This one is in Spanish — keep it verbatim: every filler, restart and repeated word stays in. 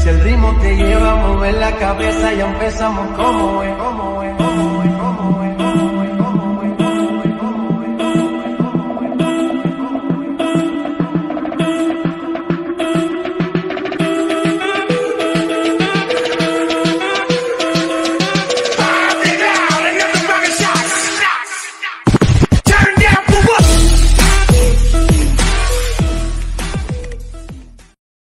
Si el ritmo te lleva a mover la cabeza, ya empezamos como es, como es.